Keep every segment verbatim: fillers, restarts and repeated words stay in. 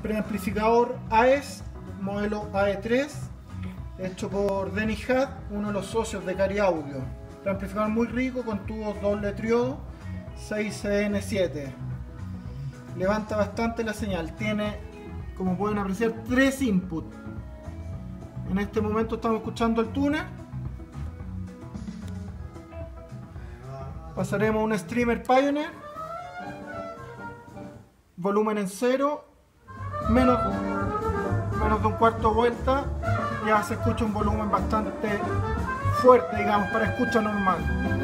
preamplificador A E S, modelo A E tres, hecho por Dennis Hatt, uno de los socios de Cari Audio. Preamplificador muy rico con tubos doble triodo seis C N siete. Levanta bastante la señal. Tiene, como pueden apreciar, tres inputs. En este momento estamos escuchando el tuner. Pasaremos a un Streamer Pioneer. Volumen en cero. Menos, menos de un cuarto vuelta. Ya se escucha un volumen bastante fuerte, digamos, para escucha normal.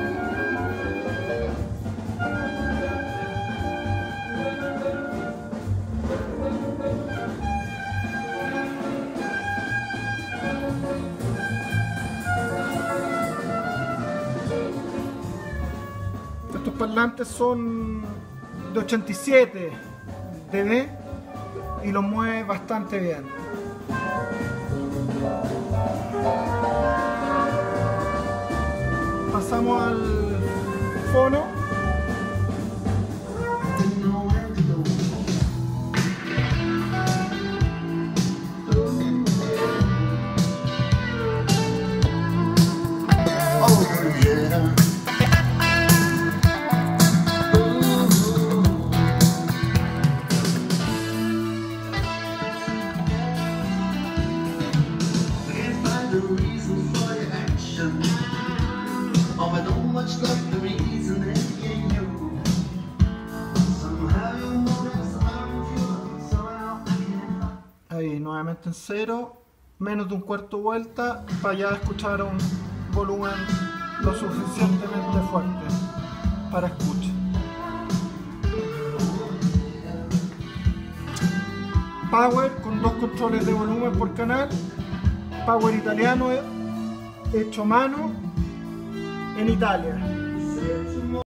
Estos parlantes son de ochenta y siete decibelios y los mueve bastante bien. Pasamos al fono. Ahí nuevamente en cero, menos de un cuarto vuelta para ya escuchar un volumen lo suficientemente fuerte para escuchar. Power con dos controles de volumen por canal. Power italiano hecho a mano en Italia.